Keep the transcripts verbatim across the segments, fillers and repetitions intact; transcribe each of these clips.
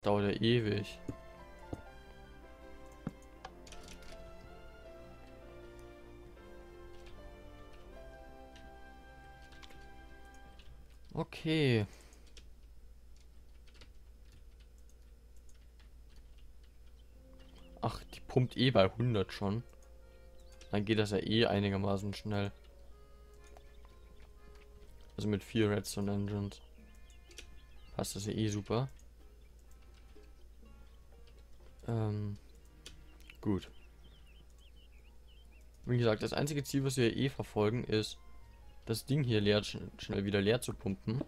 Dauert ja ewig. Okay. Ach, die pumpt eh bei hundert schon. Dann geht das ja eh einigermaßen schnell. Also mit vier Redstone Engines. Passt das ja eh super. Ähm, gut. Wie gesagt, das einzige Ziel, was wir eh verfolgen, ist, das Ding hier leer, sch schnell wieder leer zu pumpen.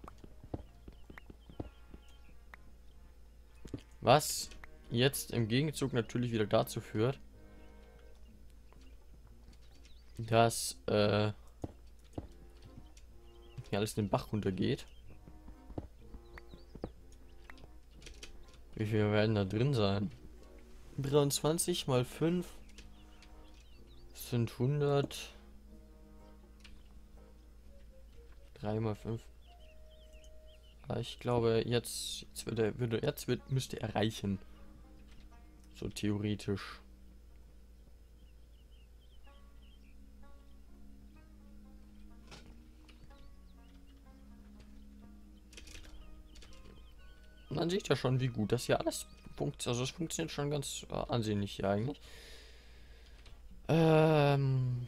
Was jetzt im Gegenzug natürlich wieder dazu führt, dass äh, hier alles den Bach runtergeht. Wie viel werden da drin sein? dreiundzwanzig mal fünf sind hundert. drei mal fünf. Ich glaube, jetzt, jetzt würde, würde jetzt wird, müsste er reichen. So theoretisch. Man sieht ja schon, wie gut das hier alles funktioniert. Also es funktioniert schon ganz äh, ansehnlich hier eigentlich. Ähm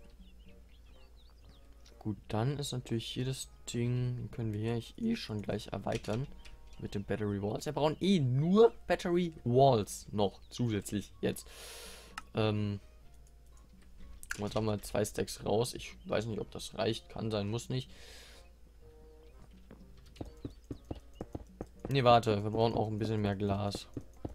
gut, dann ist natürlich hier das Ding, können wir hier eh schon gleich erweitern mit den Battery Walls. Wir brauchen eh nur Battery Walls noch zusätzlich jetzt. Ähm Mal sagen wir zwei Stacks raus. Ich weiß nicht, ob das reicht, kann sein, muss nicht. Ne, warte, wir brauchen auch ein bisschen mehr Glas.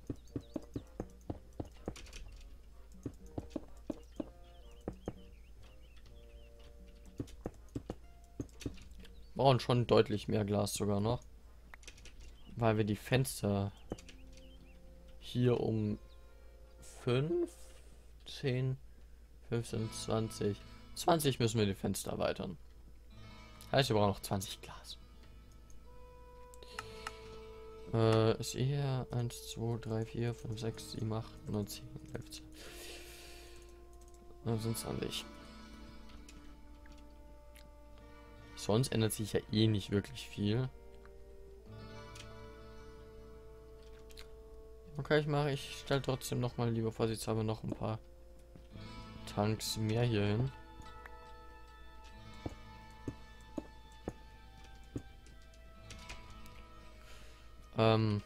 Wir brauchen schon deutlich mehr Glas sogar noch. Weil wir die Fenster hier um fünf, zehn, fünfzehn, zwanzig. zwanzig müssen wir die Fenster erweitern. Heißt, wir brauchen noch zwanzig Glas. Äh, ist eher eins, zwei, drei, vier, fünf, sechs, sieben, acht, neun, zehn, elf, zwölf. Dann sind zwanzig. Sonst ändert sich ja eh nicht wirklich viel. Okay, ich mache, ich stelle trotzdem noch mal lieber vorsichtshalber noch ein paar Tanks mehr hier hin. Ähm.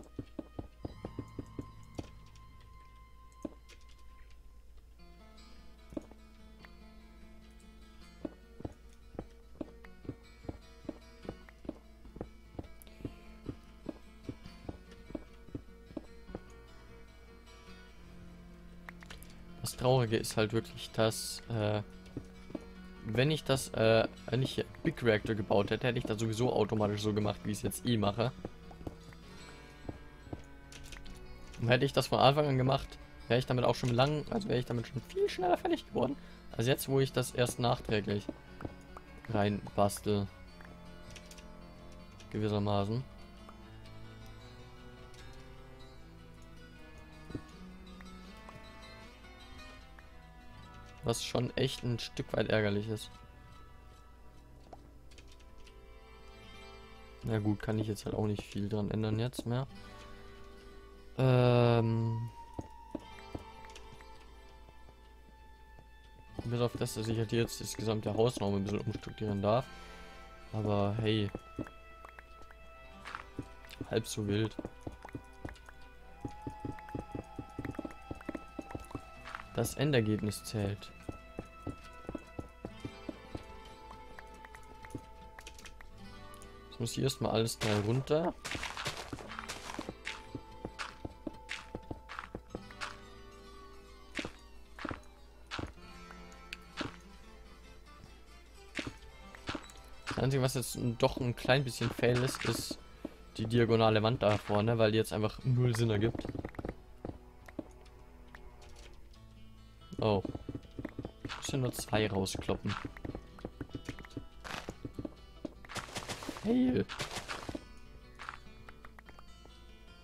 Das Traurige ist halt wirklich, dass äh, wenn ich das, äh, wenn ich Big Reactor gebaut hätte, hätte ich das sowieso automatisch so gemacht, wie ich es jetzt eh mache. Und hätte ich das von Anfang an gemacht, wäre ich damit auch schon lang, also wäre ich damit schon viel schneller fertig geworden. Also jetzt, wo ich das erst nachträglich rein bastel. Gewissermaßen. Was schon echt ein Stück weit ärgerlich ist. Na gut, kann ich jetzt halt auch nicht viel dran ändern jetzt mehr. Ähm... Bis auf das, dass ich halt jetzt das gesamte Haus noch ein bisschen umstrukturieren darf. Aber hey. Halb so wild. Das Endergebnis zählt. Jetzt muss hier erstmal alles schnell runter. Das Einzige, was jetzt doch ein klein bisschen fail ist, ist die diagonale Wand da vorne, weil die jetzt einfach null Sinn ergibt. Oh. Ich muss ja nur zwei rauskloppen. Hey.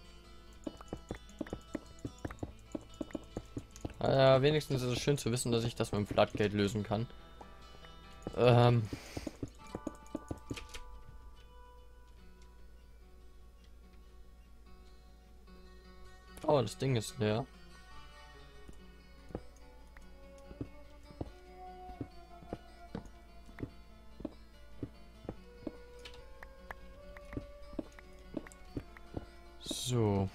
Äh, wenigstens ist es schön zu wissen, dass ich das mit dem Floodgate lösen kann. Ähm. Oh, das Ding ist leer. So.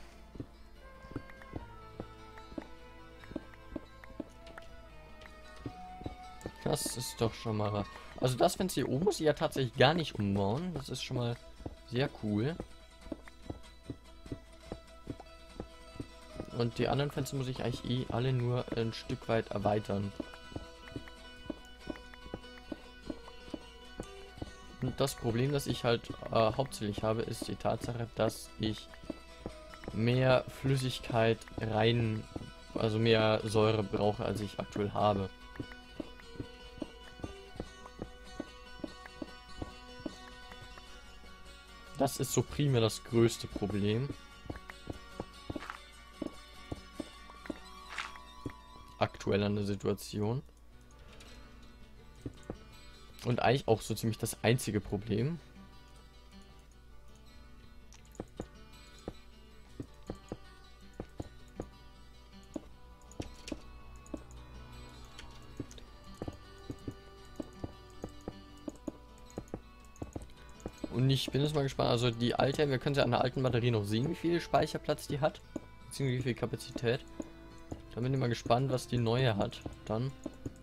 Das ist doch schon mal was. Also das Fenster hier oben muss ich ja tatsächlich gar nicht umbauen. Das ist schon mal sehr cool. Und die anderen Fenster muss ich eigentlich eh alle nur ein Stück weit erweitern. Und das Problem, das ich halt äh, hauptsächlich habe, ist die Tatsache, dass ich mehr Flüssigkeit rein, also mehr Säure brauche, als ich aktuell habe. Das ist so primär das größte Problem. Aktuell an der Situation. Und eigentlich auch so ziemlich das einzige Problem. Und ich bin jetzt mal gespannt, also die alte, wir können ja an der alten Batterie noch sehen, wie viel Speicherplatz die hat. Beziehungsweise wie viel Kapazität. Da bin ich mal gespannt, was die neue hat. Dann.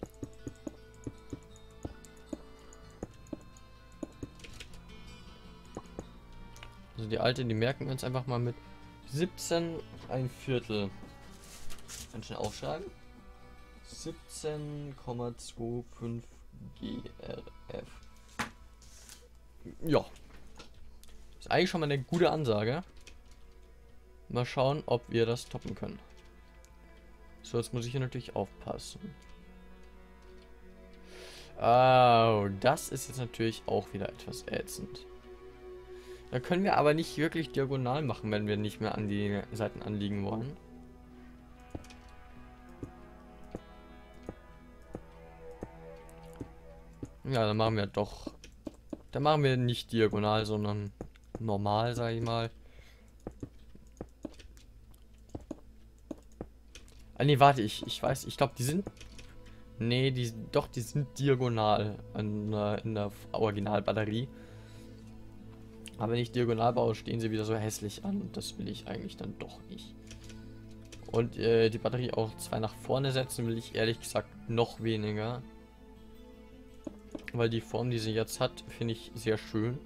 Also die alte, die merken wir uns einfach mal mit siebzehn ein Viertel. Ganz schnell aufschreiben. siebzehn Komma fünfundzwanzig G R F. Ja. Ist eigentlich schon mal eine gute Ansage. Mal schauen, ob wir das toppen können. So, jetzt muss ich hier natürlich aufpassen. Oh, das ist jetzt natürlich auch wieder etwas ätzend. Da können wir aber nicht wirklich diagonal machen, wenn wir nicht mehr an die Seiten anliegen wollen. Ja, dann machen wir doch... Dann machen wir nicht diagonal, sondern normal, sag ich mal. Ah, nee, warte, ich, ich weiß, ich glaube, die sind... Nee, die, doch, die sind diagonal an, äh, in der Originalbatterie. Aber wenn ich diagonal baue, stehen sie wieder so hässlich an. Und das will ich eigentlich dann doch nicht. Und äh, die Batterie auch zwei nach vorne setzen, will ich ehrlich gesagt noch weniger. Weil die Form, die sie jetzt hat, finde ich sehr schön.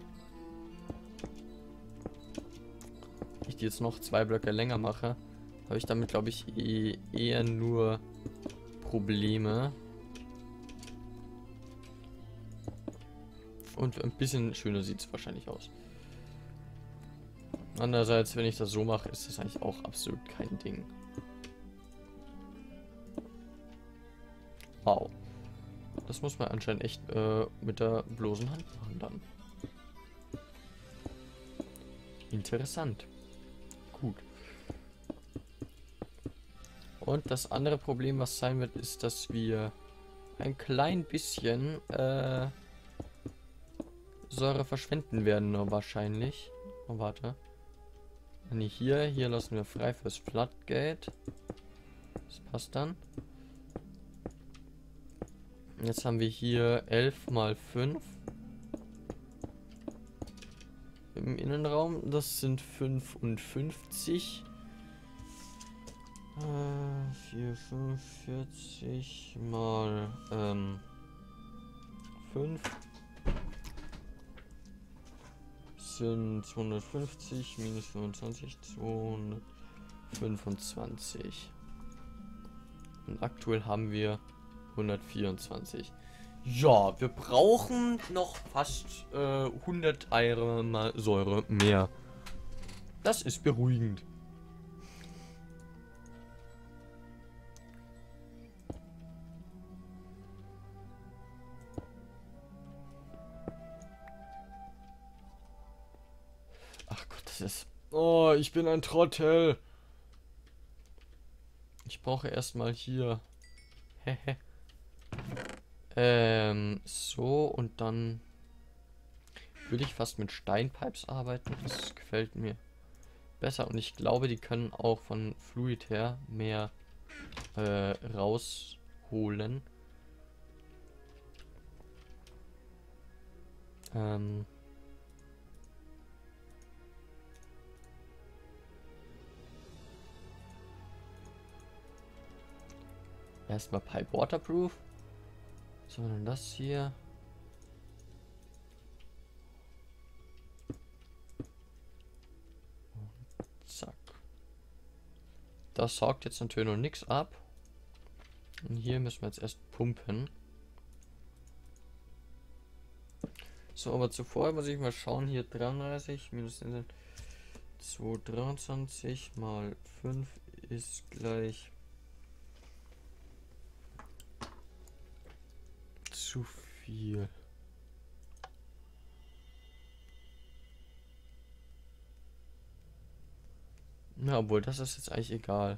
Wenn ich die jetzt noch zwei Blöcke länger mache, habe ich damit, glaube ich, eh, eher nur Probleme. Und ein bisschen schöner sieht es wahrscheinlich aus. Andererseits, wenn ich das so mache, ist das eigentlich auch absolut kein Ding. Wow. Das muss man anscheinend echt äh, mit der bloßen Hand machen dann. Interessant. Gut. Und das andere Problem, was sein wird, ist, dass wir ein klein bisschen äh, Säure verschwenden werden, nur wahrscheinlich. Oh, warte. Nee, hier, hier lassen wir frei fürs Floodgate. Das passt dann. Jetzt haben wir hier elf mal fünf im Innenraum. Das sind fünfundfünfzig. Äh, vier, fünfundvierzig mal ähm, fünf sind zweihundertfünfzig minus fünfundzwanzig, zweihundertfünfundzwanzig. Und aktuell haben wir hundertvierundzwanzig. Ja, wir brauchen noch fast äh, hundert Eier mal Säure mehr. Das ist beruhigend. Ach Gott, das ist... Oh, ich bin ein Trottel. Ich ich brauche erstmal hier. Hehe. ähm, so und dann würde ich fast mit Steinpipes arbeiten. Das gefällt mir besser und ich glaube, die können auch von Fluid her mehr äh, rausholen. Ähm. Erstmal Pipe Waterproof. So, dann das hier. Und zack. Das saugt jetzt natürlich noch nichts ab. Und hier müssen wir jetzt erst pumpen. So, aber zuvor muss ich mal schauen. Hier dreiunddreißig minus zweihundertdreiundzwanzig mal fünf ist gleich zu viel. Na, obwohl, das ist jetzt eigentlich egal.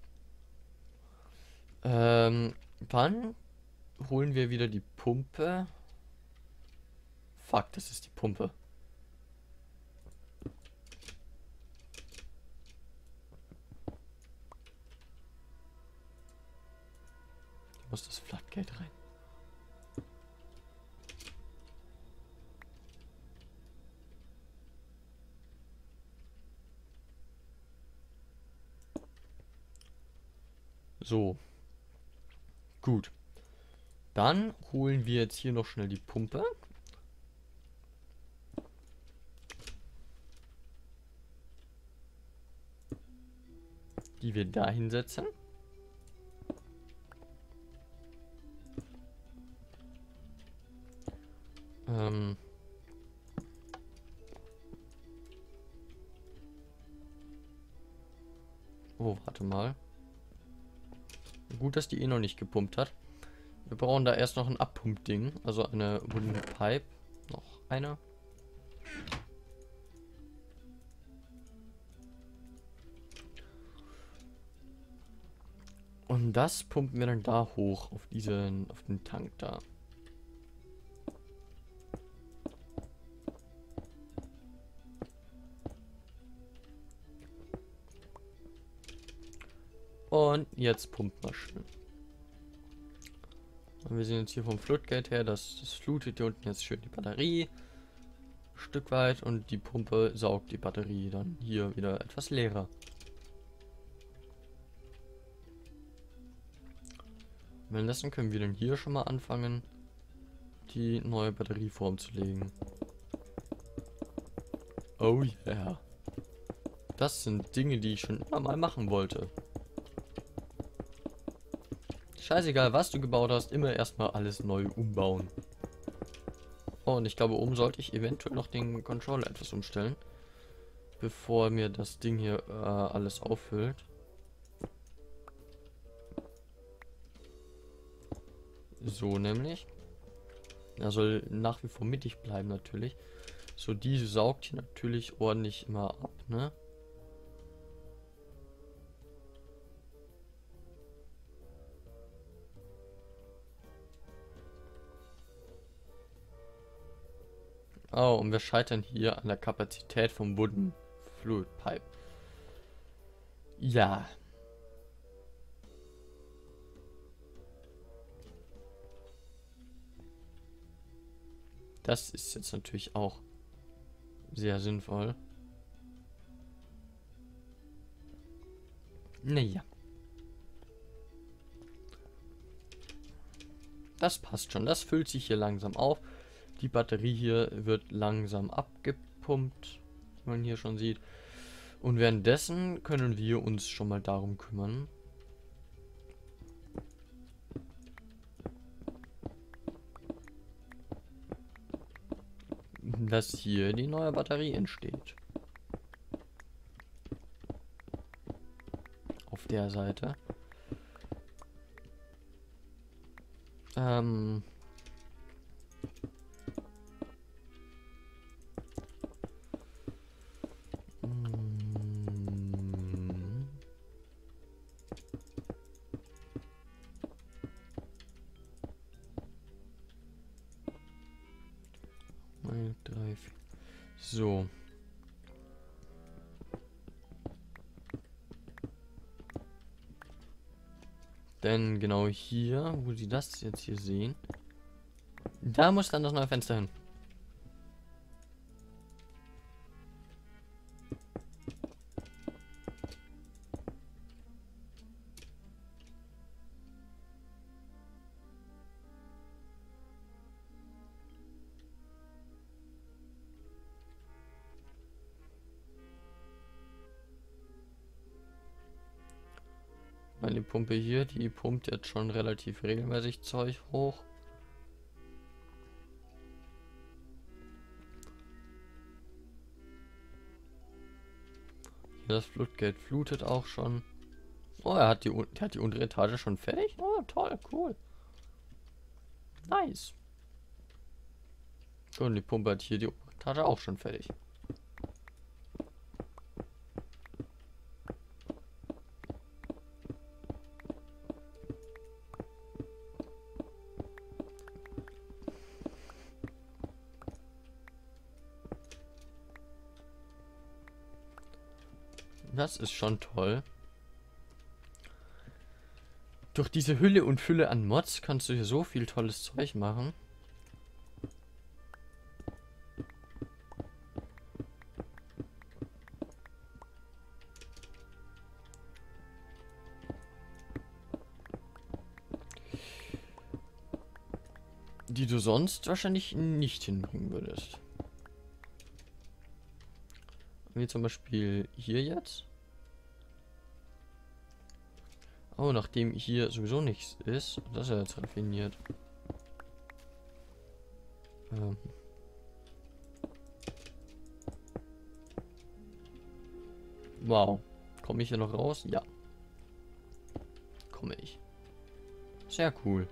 Ähm, wann holen wir wieder die Pumpe? Fuck, das ist die Pumpe. Da muss das Floodgate rein. So. Gut. Dann holen wir jetzt hier noch schnell die Pumpe. Die wir da hinsetzen. Ähm. Oh, warte mal. Gut, dass die eh noch nicht gepumpt hat. Wir brauchen da erst noch ein Abpumpding. Also eine Wooden Pipe. Noch eine. Und das pumpen wir dann da hoch auf diesen, auf den Tank da. Und jetzt pumpt mal schön. Und wir sehen jetzt hier vom Floodgate her, dass das flutet hier unten jetzt schön die Batterie. Ein Stück weit und die Pumpe saugt die Batterie dann hier wieder etwas leerer. Währenddessen können wir dann hier schon mal anfangen, die neue Batterieform zu legen. Oh yeah. Das sind Dinge, die ich schon immer mal machen wollte. Scheißegal, was du gebaut hast, immer erstmal alles neu umbauen. Oh, und ich glaube, oben sollte ich eventuell noch den Controller etwas umstellen, bevor mir das Ding hier äh, alles auffüllt. So nämlich. Er soll nach wie vor mittig bleiben natürlich. So, die saugt hier natürlich ordentlich immer ab, ne? Oh, und wir scheitern hier an der Kapazität vom Wooden Fluid Pipe. Ja. Das ist jetzt natürlich auch sehr sinnvoll. Naja. Das passt schon. Das füllt sich hier langsam auf. Die Batterie hier wird langsam abgepumpt, wie man hier schon sieht. Und währenddessen können wir uns schon mal darum kümmern, dass hier die neue Batterie entsteht. Auf der Seite. Ähm... zwei, drei, vier. So. Denn genau hier, wo Sie das jetzt hier sehen, da muss dann das neue Fenster hin. Meine Pumpe hier, die pumpt jetzt schon relativ regelmäßig Zeug hoch. Hier das Flutgate flutet auch schon. Oh, er hat die, der hat die untere Etage schon fertig. Oh, toll, cool. Nice. Und die Pumpe hat hier die obere Etage auch schon fertig. Das ist schon toll. Durch diese Hülle und Fülle an Mods kannst du hier so viel tolles Zeug machen. Die du sonst wahrscheinlich nicht hinbringen würdest. Wie zum Beispiel hier jetzt. Oh, nachdem hier sowieso nichts ist. Das ist ja jetzt raffiniert. Ähm. Wow. Komme ich hier noch raus? Ja. Komme ich. Sehr cool.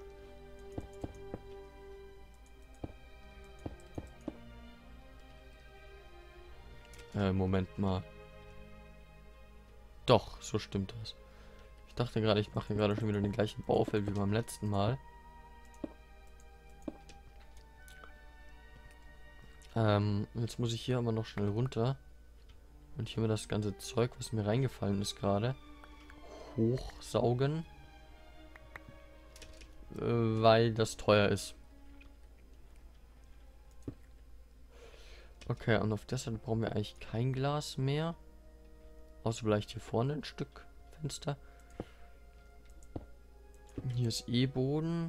Äh, Moment mal. Doch, so stimmt das. Ich dachte gerade, ich mache gerade schon wieder den gleichen Baufeld wie beim letzten Mal. Ähm, jetzt muss ich hier aber noch schnell runter. Und hier mal das ganze Zeug, was mir reingefallen ist gerade, hochsaugen. Äh, weil das teuer ist. Okay, und auf der Seite brauchen wir eigentlich kein Glas mehr. Außer vielleicht hier vorne ein Stück Fenster. Hier ist eh Boden.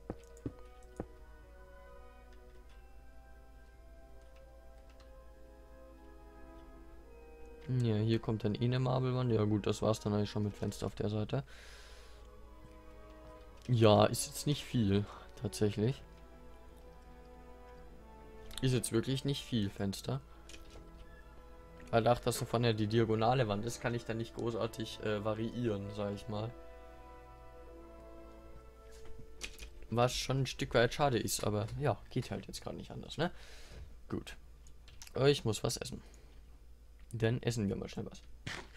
Ja, hier kommt dann eh eine Marbelwand. Ja gut, das war's dann eigentlich schon mit Fenster auf der Seite. Ja, ist jetzt nicht viel, tatsächlich. Ist jetzt wirklich nicht viel Fenster. Weil dadurch, dass davon ja die diagonale Wand ist, kann ich da nicht großartig äh, variieren, sage ich mal. Was schon ein Stück weit schade ist, aber ja, geht halt jetzt gerade nicht anders, ne? Gut. Ich muss was essen. Dann essen wir mal schnell was.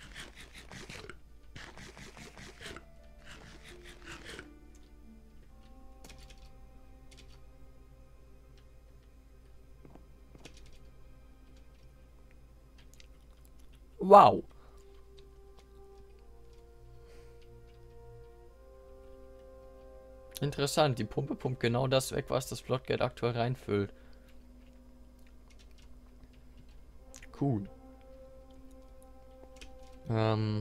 Wow. Interessant, die Pumpe pumpt genau das weg, was das Floodgate aktuell reinfüllt. Cool. Ähm.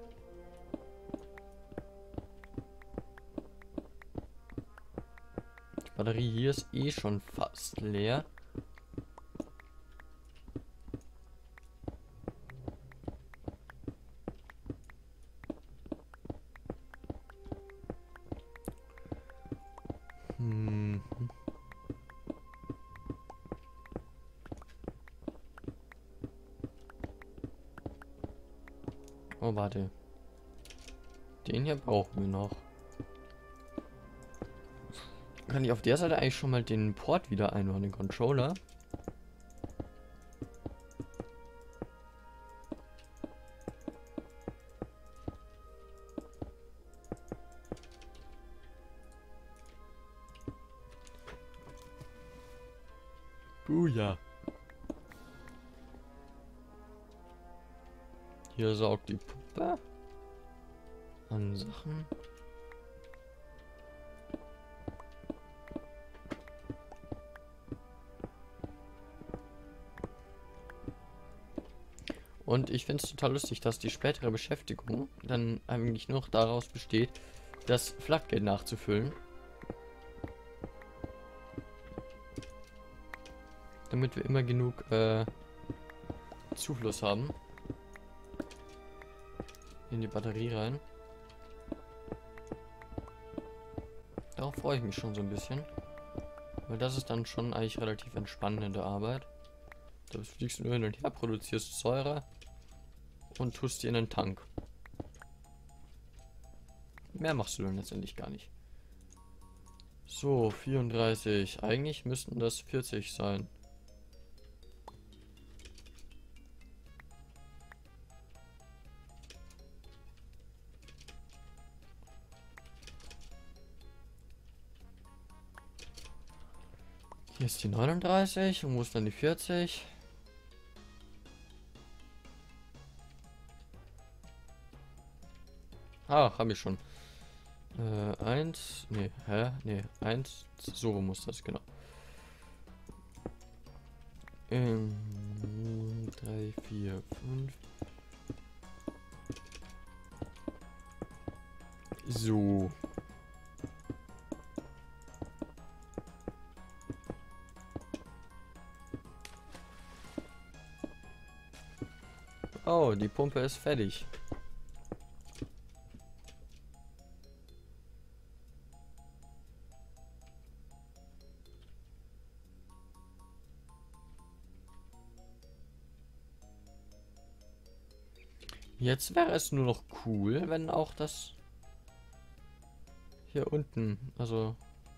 Die Batterie hier ist eh schon fast leer. Hm. Oh, warte. Den hier brauchen wir noch. Kann ich auf der Seite eigentlich schon mal den Port wieder einbauen, den Controller? Buja. Hier saugt die Puppe an Sachen. Und ich finde es total lustig, dass die spätere Beschäftigung dann eigentlich nur noch daraus besteht, das Flakgeld nachzufüllen. Damit wir immer genug äh, Zufluss haben. In die Batterie rein. Darauf freue ich mich schon so ein bisschen. Weil das ist dann schon eigentlich relativ entspannende Arbeit. Da fliegst du nur hin und her, produzierst Säure und tust die in den Tank. Mehr machst du dann letztendlich gar nicht. So, vierunddreißig. Eigentlich müssten das vierzig sein. Hier ist die neununddreißig und wo ist dann die vierzig? Ah, habe ich schon. Äh, eins, nee, hä? Nee, eins, so muss das, genau. Ähm, drei, vier, fünf. So. Oh, die Pumpe ist fertig. Jetzt wäre es nur noch cool, wenn auch das hier unten, also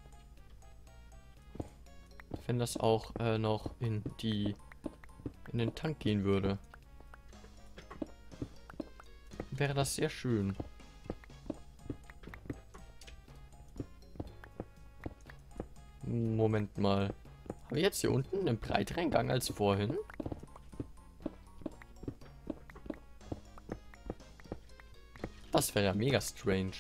wenn das auch äh, noch in die in den Tank gehen würde. Wäre das sehr schön. Moment mal. Haben wir jetzt hier unten einen breiteren Gang als vorhin? Das wäre ja mega strange.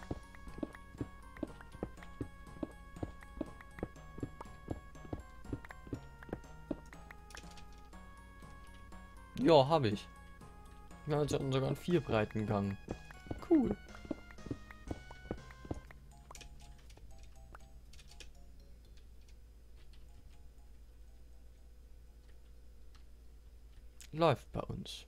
Ja, habe ich. Wir haben sogar einen vier breiten Gang. Cool. Läuft bei uns.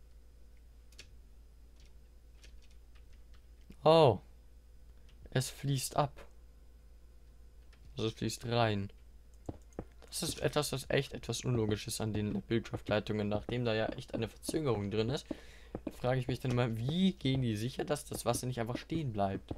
Oh. Es fließt ab. Also es fließt rein. Das ist etwas, das echt etwas unlogisch ist an den Bildkraftleitungen, nachdem da ja echt eine Verzögerung drin ist. Frage ich mich dann immer, wie gehen die sicher, dass das Wasser nicht einfach stehen bleibt?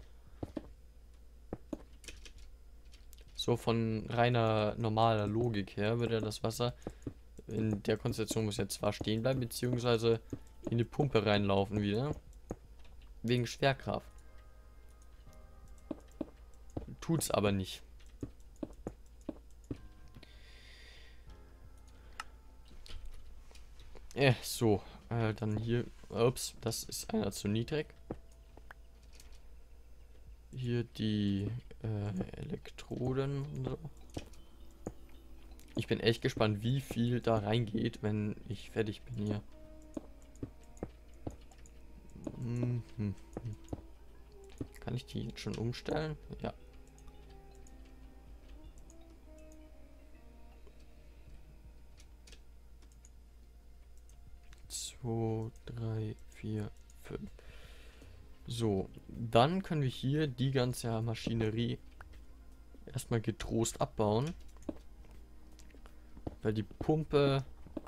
So von reiner normaler Logik her würde das Wasser in der Konstellation muss jetzt zwar stehen bleiben, beziehungsweise in die Pumpe reinlaufen wieder. Wegen Schwerkraft. Tut's aber nicht. Ja, so. Äh, dann hier. Ups, das ist einer zu niedrig. Hier die äh, Elektroden und so. Ich bin echt gespannt, wie viel da reingeht, wenn ich fertig bin hier. Mhm. Kann ich die jetzt schon umstellen? Ja. zwei, drei, vier, fünf. So, dann können wir hier die ganze Maschinerie erstmal getrost abbauen. Weil die Pumpe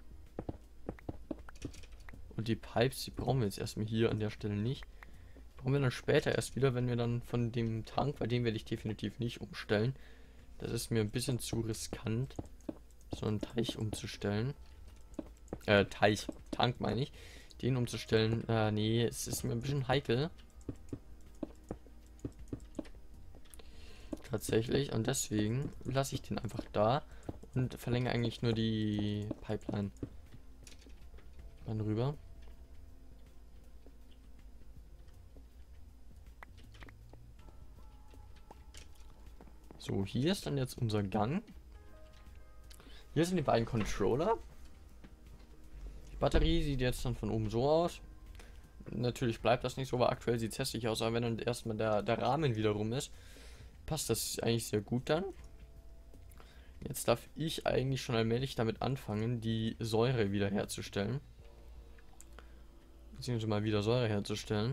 und die Pipes, die brauchen wir jetzt erstmal hier an der Stelle nicht. Brauchen wir dann später erst wieder, wenn wir dann von dem Tank, bei dem werde ich definitiv nicht umstellen. Das ist mir ein bisschen zu riskant, so einen Teich umzustellen. Äh, Teich, Tank meine ich. Den umzustellen, äh, nee, es ist mir ein bisschen heikel. Tatsächlich, und deswegen lasse ich den einfach da Und verlängere eigentlich nur die Pipeline dann rüber. So, hier ist dann jetzt unser Gang. Hier sind die beiden Controller. Die Batterie sieht jetzt dann von oben so aus. Natürlich bleibt das nicht so, weil aktuell sieht es hässlich aus, aber wenn dann erstmal der, der Rahmen wieder rum ist, passt das eigentlich sehr gut dann. Jetzt darf ich eigentlich schon allmählich damit anfangen, die Säure wiederherzustellen. Beziehungsweise mal wieder Säure herzustellen.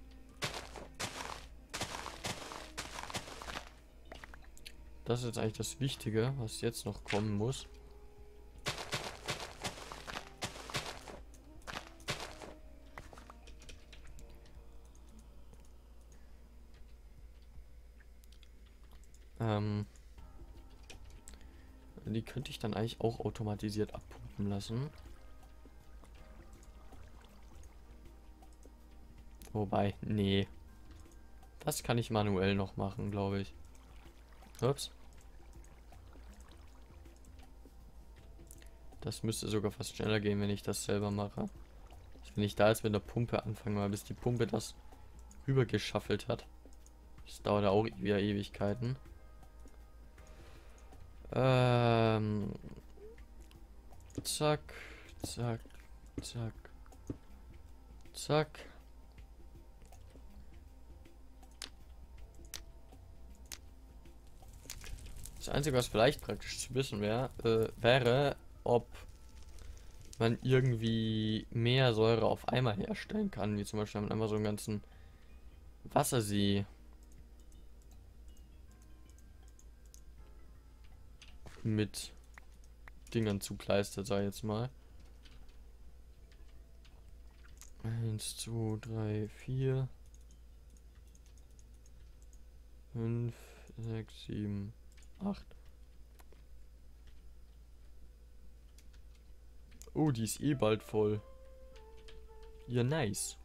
Das ist jetzt eigentlich das Wichtige, was jetzt noch kommen muss. Ähm, die könnte ich dann eigentlich auch automatisiert abpumpen lassen. Wobei, nee. Das kann ich manuell noch machen, glaube ich. Ups. Das müsste sogar fast schneller gehen, wenn ich das selber mache. Wenn ich da jetzt mit der Pumpe anfange, weil bis die Pumpe das rüber geschaffelt hat. Das dauert auch wieder Ewigkeiten. Ähm. Zack, zack, zack, zack. Das Einzige, was vielleicht praktisch zu wissen wäre, äh, wäre, ob man irgendwie mehr Säure auf einmal herstellen kann, wie zum Beispiel, wenn man einmal so einen ganzen Wassersee mit Dingern zukleistert, sag ich jetzt mal. Eins, zwei, drei, vier, fünf, sechs, sieben, acht. Oh, die ist eh bald voll. Ja, nice.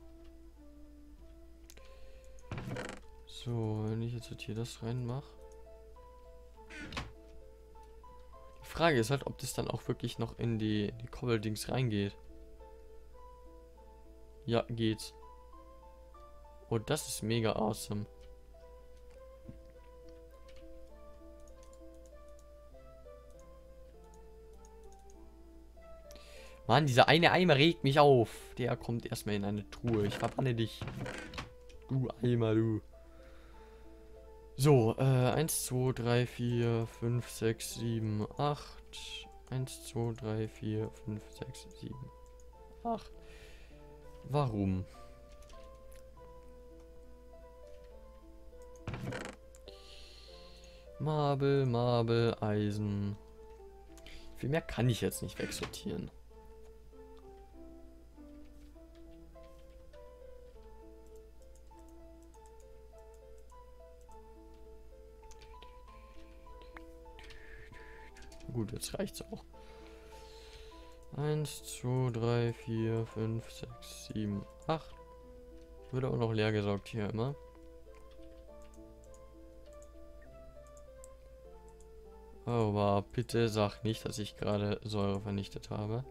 So, wenn ich jetzt hier das reinmache. Die Frage ist halt, ob das dann auch wirklich noch in die, die Kobbel-Dings reingeht. Ja, geht's. Oh, das ist mega awesome. Mann, dieser eine Eimer regt mich auf. Der kommt erstmal in eine Truhe. Ich verbanne dich. Du Eimer, du. So, äh, eins, zwei, drei, vier, fünf, sechs, sieben, acht. eins, zwei, drei, vier, fünf, sechs, sieben, acht. Warum? Marble, Marble, Eisen. Viel mehr kann ich jetzt nicht wegsortieren. Gut, jetzt reicht's auch. eins, zwei, drei, vier, fünf, sechs, sieben, acht. Wird auch noch leer gesaugt hier immer. Oh, aber bitte sag nicht, dass ich gerade Säure vernichtet habe.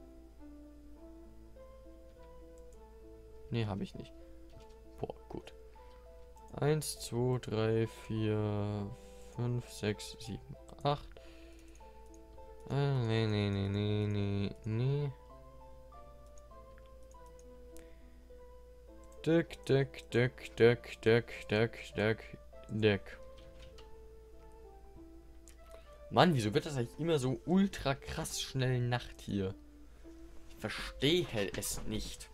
Nee, habe ich nicht. Boah, gut. eins, zwei, drei, vier, fünf, sechs, sieben, acht. Äh, nee, nee, nee, nee, nee, nee. Deck, Deck, Deck, Deck, Deck, Deck, Deck, Deck. Mann, wieso wird das eigentlich immer so ultra krass schnell Nacht hier? Ich verstehe es nicht.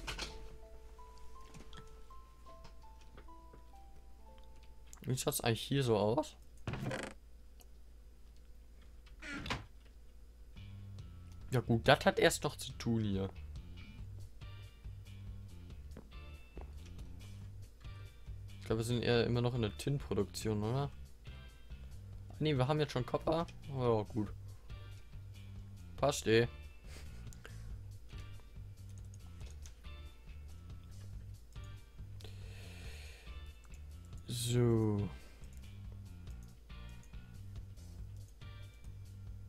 Wie schaut es eigentlich hier so aus? Ja gut, das hat erst noch zu tun hier. Ich glaube, wir sind eher immer noch in der Tin-Produktion, oder? Ne, wir haben jetzt schon Copper. Oh, gut. Passt eh. So.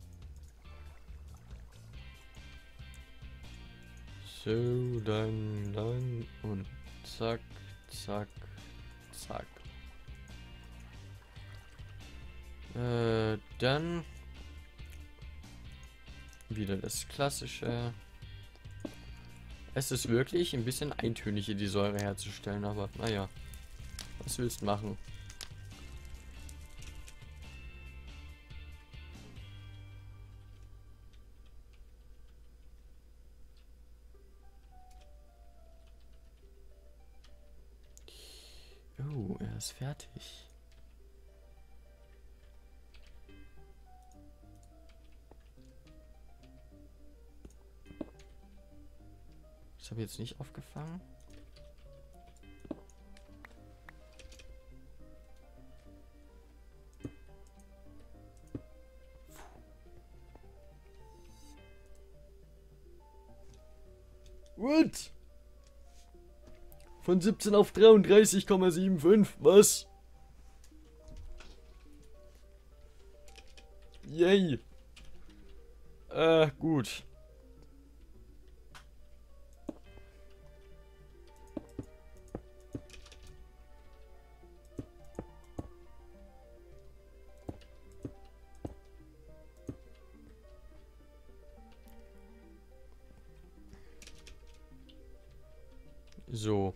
So, dann, dann und zack, zack, zack. Äh, dann wieder das Klassische. Es ist wirklich ein bisschen eintönig, hier die Säure herzustellen, aber naja, was willst du machen? Oh, er ist fertig. Das habe ich jetzt nicht aufgefangen. What? Von siebzehn auf dreiunddreißig Komma fünfundsiebzig, was? Yay. Äh, gut. So.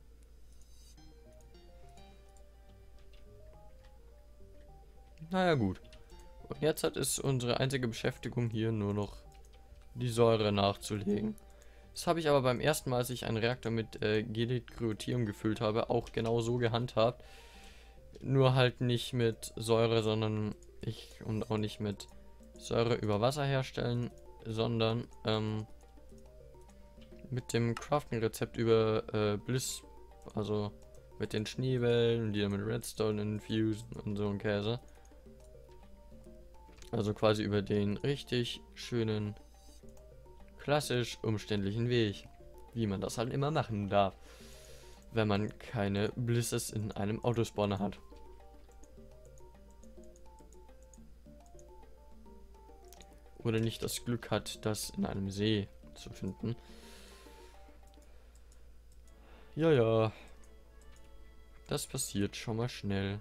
Naja, gut. Und jetzt hat es unsere einzige Beschäftigung hier nur noch die Säure nachzulegen. Das habe ich aber beim ersten Mal, als ich einen Reaktor mit äh, Gelit-Kryothium gefüllt habe, auch genau so gehandhabt. Nur halt nicht mit Säure, sondern ich und auch nicht mit Säure über Wasser herstellen, sondern ähm, mit dem Crafting-Rezept über äh, Bliss, also mit den Schneewellen, die dann mit Redstone infusen und so ein Käse. Also quasi über den richtig schönen, klassisch umständlichen Weg, wie man das halt immer machen darf, wenn man keine Blisses in einem Autospawner hat. Oder nicht das Glück hat, das in einem See zu finden. Ja, ja. Das passiert schon mal schnell.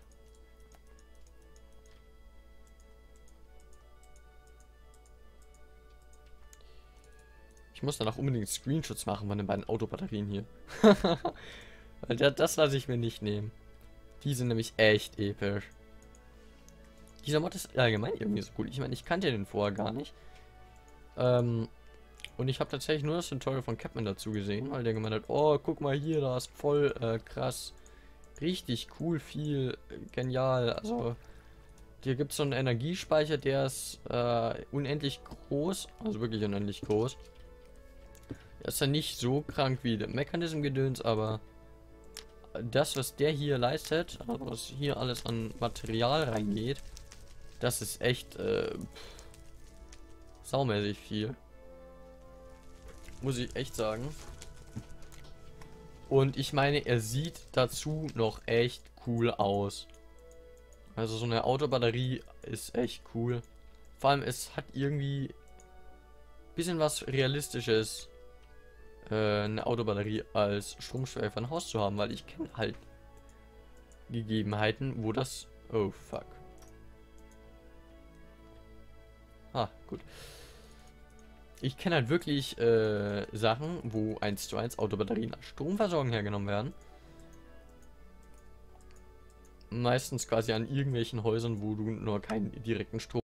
Ich muss danach unbedingt Screenshots machen von den beiden Autobatterien hier. Weil das, das lasse ich mir nicht nehmen. Die sind nämlich echt episch. Dieser Mod ist allgemein irgendwie so cool. Ich meine, ich kannte den vorher gar nicht. Ähm, und ich habe tatsächlich nur das Tutorial von Capman dazu gesehen, weil der gemeint hat, oh, guck mal hier, da ist voll äh, krass. Richtig cool, viel, äh, genial. Also, hier gibt es so einen Energiespeicher, der ist äh, unendlich groß. Also wirklich unendlich groß. Er ist ja nicht so krank wie der Mechanism-Gedöns, aber das, was der hier leistet, also was hier alles an Material reingeht, das ist echt äh, saumäßig viel. Muss ich echt sagen. Und ich meine, er sieht dazu noch echt cool aus. Also so eine Autobatterie ist echt cool. Vor allem, es hat irgendwie ein bisschen was Realistisches, äh, eine Autobatterie als Stromspeicher für ein Haus zu haben, weil ich kenne halt Gegebenheiten, wo das... Oh, fuck. Ah, gut. Ich kenne halt wirklich äh, Sachen, wo eins zu eins Autobatterien als Stromversorgung hergenommen werden. Meistens quasi an irgendwelchen Häusern, wo du nur keinen direkten Strom